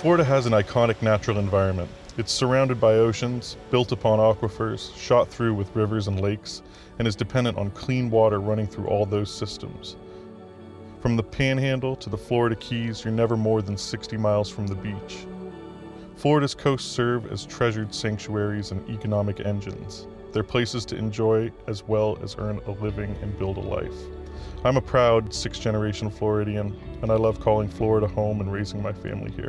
Florida has an iconic natural environment. It's surrounded by oceans, built upon aquifers, shot through with rivers and lakes, and is dependent on clean water running through all those systems. From the Panhandle to the Florida Keys, you're never more than 60 miles from the beach. Florida's coasts serve as treasured sanctuaries and economic engines. They're places to enjoy as well as earn a living and build a life. I'm a proud sixth-generation Floridian, and I love calling Florida home and raising my family here.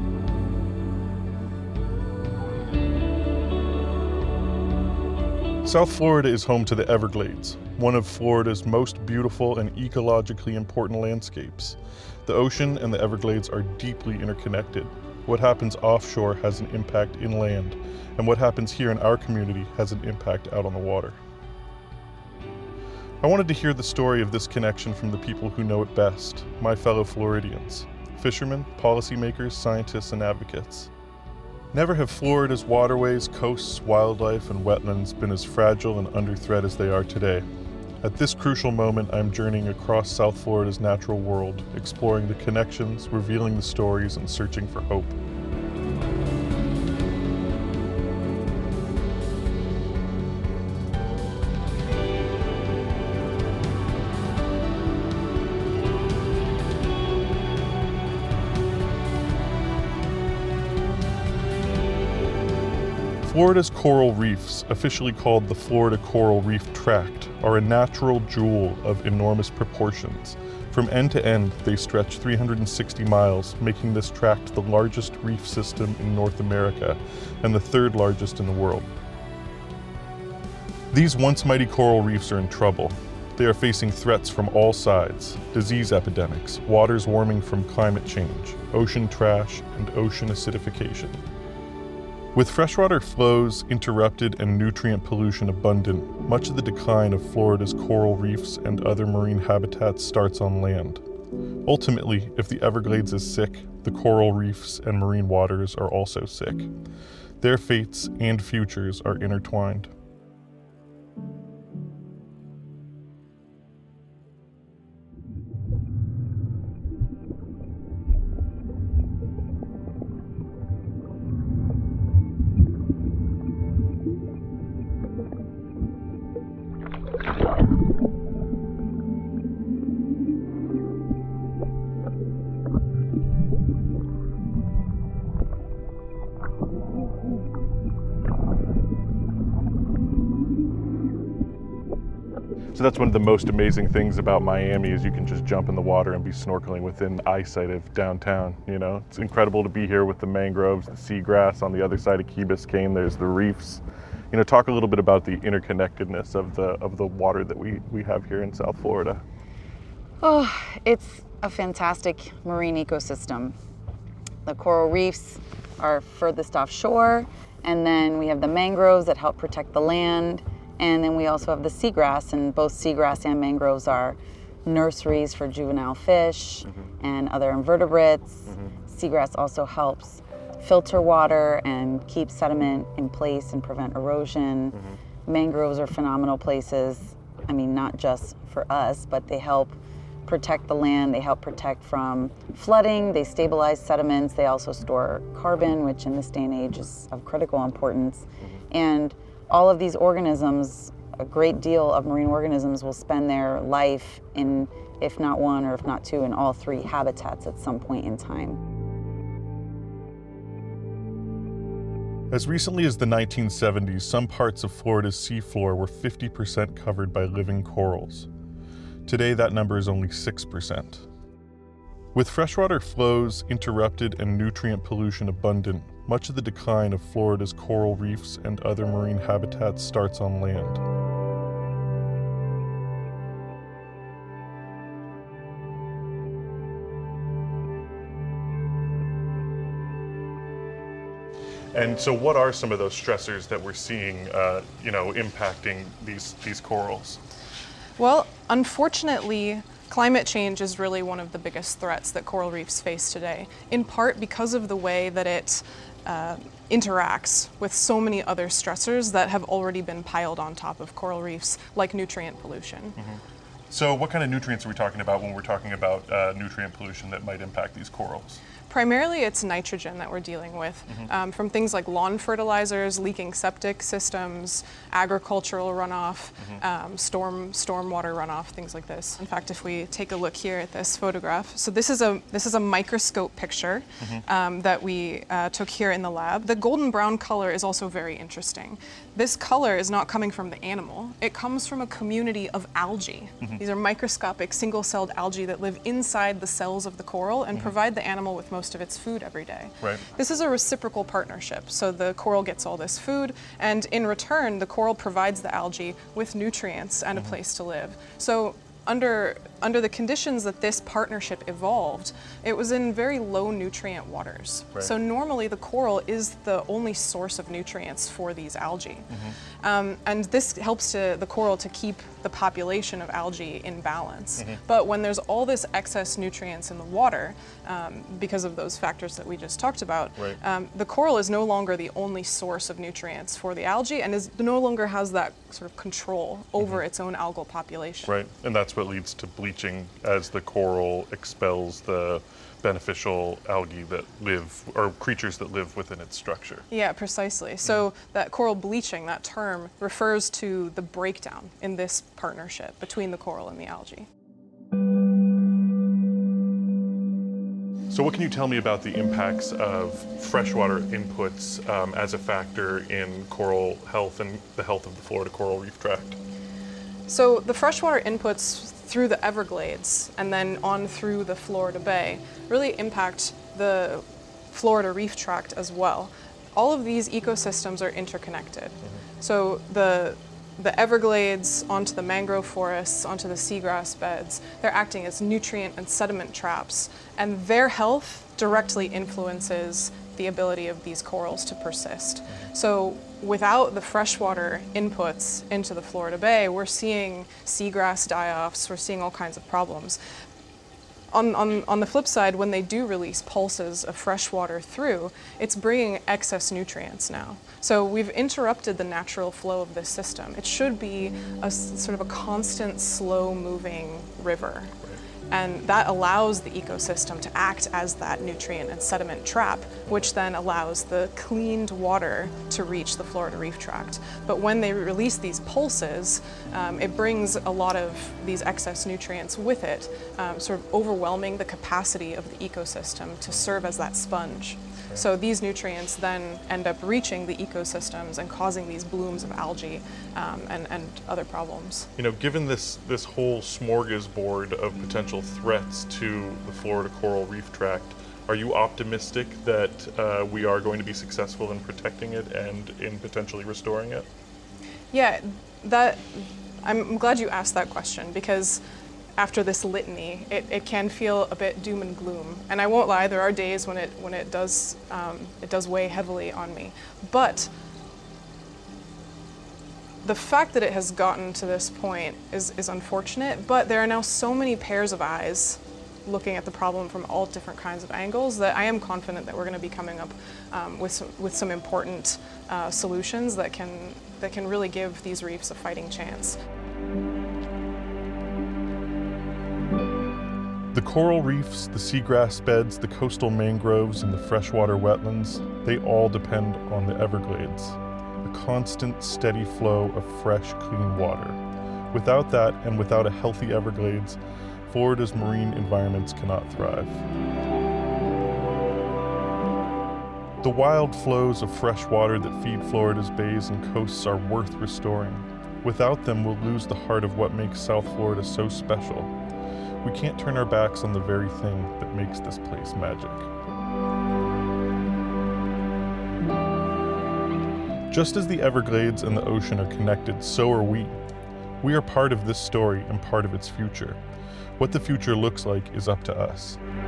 South Florida is home to the Everglades, one of Florida's most beautiful and ecologically important landscapes. The ocean and the Everglades are deeply interconnected. What happens offshore has an impact inland, and what happens here in our community has an impact out on the water. I wanted to hear the story of this connection from the people who know it best, my fellow Floridians, fishermen, policymakers, scientists, and advocates. Never have Florida's waterways, coasts, wildlife, and wetlands been as fragile and under threat as they are today. At this crucial moment, I'm journeying across South Florida's natural world, exploring the connections, revealing the stories, and searching for hope. Florida's coral reefs, officially called the Florida Coral Reef Tract, are a natural jewel of enormous proportions. From end to end, they stretch 360 miles, making this tract the largest reef system in North America and the third largest in the world. These once mighty coral reefs are in trouble. They are facing threats from all sides: disease epidemics, waters warming from climate change, ocean trash, and ocean acidification. With freshwater flows interrupted and nutrient pollution abundant, much of the decline of Florida's coral reefs and other marine habitats starts on land. Ultimately, if the Everglades is sick, the coral reefs and marine waters are also sick. Their fates and futures are intertwined. So that's one of the most amazing things about Miami is you can just jump in the water and be snorkeling within eyesight of downtown, you know? It's incredible to be here with the mangroves, the seagrass. On the other side of Key Biscayne, there's the reefs. You know, talk a little bit about the interconnectedness of the water that we have here in South Florida. Oh, it's a fantastic marine ecosystem. The coral reefs are furthest offshore, and then we have the mangroves that help protect the land. And then we also have the seagrass, and both seagrass and mangroves are nurseries for juvenile fish and other invertebrates. Seagrass also helps filter water and keep sediment in place and prevent erosion. Mangroves are phenomenal places. I mean, not just for us, but they help protect the land. They help protect from flooding. They stabilize sediments. They also store carbon, which in this day and age is of critical importance. And all of these organisms, a great deal of marine organisms will spend their life in, if not one or if not two, in all three habitats at some point in time. As recently as the 1970s, some parts of Florida's seafloor were 50% covered by living corals. Today, that number is only 6%. With freshwater flows interrupted and nutrient pollution abundant, much of the decline of Florida's coral reefs and other marine habitats starts on land. And so what are some of those stressors that we're seeing, impacting these corals? Well, unfortunately, climate change is really one of the biggest threats that coral reefs face today, in part because of the way that it interacts with so many other stressors that have already been piled on top of coral reefs, like nutrient pollution. So what kind of nutrients are we talking about when we're talking about nutrient pollution that might impact these corals? Primarily it's nitrogen that we're dealing with, from things like lawn fertilizers, leaking septic systems, agricultural runoff, stormwater runoff, things like this. In fact, if we take a look here at this photograph, so this is a microscope picture that we took here in the lab. The golden brown color is also very interesting. This color is not coming from the animal. It comes from a community of algae. These are microscopic single-celled algae that live inside the cells of the coral and provide the animal with most of its food every day. Right. This is a reciprocal partnership. So the coral gets all this food, and in return, the coral provides the algae with nutrients and a place to live. So under the conditions that this partnership evolved, it was in very low nutrient waters. Right. So normally the coral is the only source of nutrients for these algae. And this helps the coral to keep the population of algae in balance. But when there's all this excess nutrients in the water, because of those factors that we just talked about, the coral is no longer the only source of nutrients for the algae and no longer has that sort of control over its own algal population. Right, and that's what leads to bleaching as the coral expels the beneficial algae that live, or creatures that live within its structure. Yeah, precisely. So that coral bleaching, that term, refers to the breakdown in this partnership between the coral and the algae. So what can you tell me about the impacts of freshwater inputs as a factor in coral health and the health of the Florida coral reef tract? So the freshwater inputs through the Everglades and then on through the Florida Bay really impact the Florida reef tract as well. All of these ecosystems are interconnected. So the Everglades onto the mangrove forests, onto the seagrass beds, they're acting as nutrient and sediment traps, and their health directly influences the ability of these corals to persist. So without the freshwater inputs into the Florida Bay, we're seeing seagrass die-offs, we're seeing all kinds of problems. On the flip side, when they do release pulses of fresh water through, it's bringing excess nutrients now. So we've interrupted the natural flow of this system. It should be a sort of a constant, slow-moving river. And that allows the ecosystem to act as that nutrient and sediment trap, which then allows the cleaned water to reach the Florida reef tract. But when they release these pulses, it brings a lot of these excess nutrients with it, sort of overwhelming the capacity of the ecosystem to serve as that sponge. So these nutrients then end up reaching the ecosystems and causing these blooms of algae and other problems. You know, given this whole smorgasbord of potential threats to the Florida coral reef tract, are you optimistic that we are going to be successful in protecting it and in potentially restoring it? Yeah, I'm glad you asked that question, because after this litany, it can feel a bit doom and gloom. And I won't lie, there are days when it does weigh heavily on me. But the fact that it has gotten to this point is unfortunate, but there are now so many pairs of eyes looking at the problem from all different kinds of angles that I am confident that we're going to be coming up with some important solutions that can really give these reefs a fighting chance. The coral reefs, the seagrass beds, the coastal mangroves, and the freshwater wetlands, they all depend on the Everglades, a constant, steady flow of fresh, clean water. Without that, and without a healthy Everglades, Florida's marine environments cannot thrive. The wild flows of fresh water that feed Florida's bays and coasts are worth restoring. Without them, we'll lose the heart of what makes South Florida so special. We can't turn our backs on the very thing that makes this place magic. Just as the Everglades and the ocean are connected, so are we. We are part of this story and part of its future. What the future looks like is up to us.